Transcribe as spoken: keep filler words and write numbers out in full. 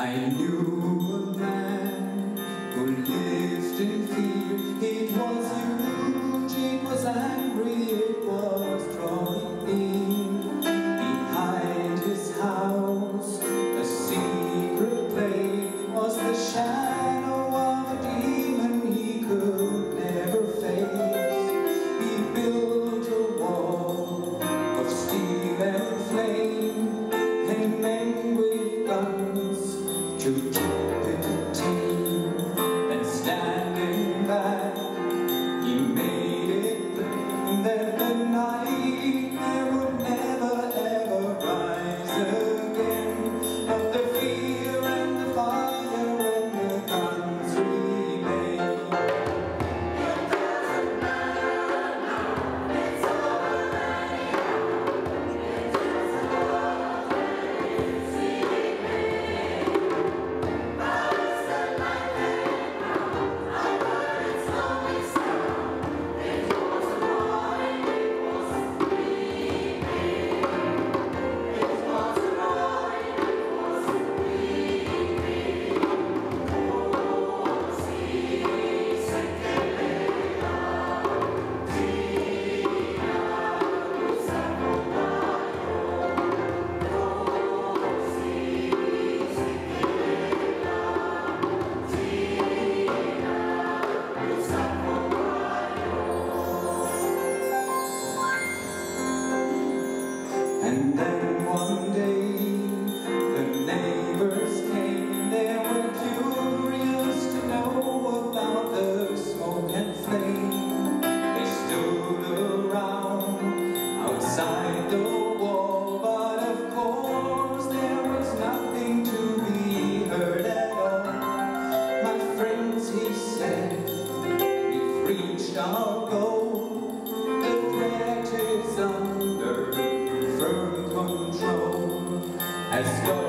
I knew a man who lived in fear. It was huge, it was angry, it was drawing near. Behind his house, a secret place was the shadow of a demon he could never face. He built a wall of steel and flame, and men with guns to keep it tame. And standing back, he made it plain that the nightmare would never ever rise again. But the fear and the fire and the guns remain. It doesn't matter now, it's over anyhow. It doesn't matter, see me. How is the light there now? I heard it slowly sound. It was a boy, it was me. It was a boy, it was me. Oh, si se queda, Tina, luz acompañó. Oh, si se queda, Tina, luz acompañó. And then one day the neighbors came. They were curious to know about the smoke and flame. They stood around outside the wall, but of course there was nothing to be heard at all. My friends, he said, we've reached our goal. The threat is under firm control. As though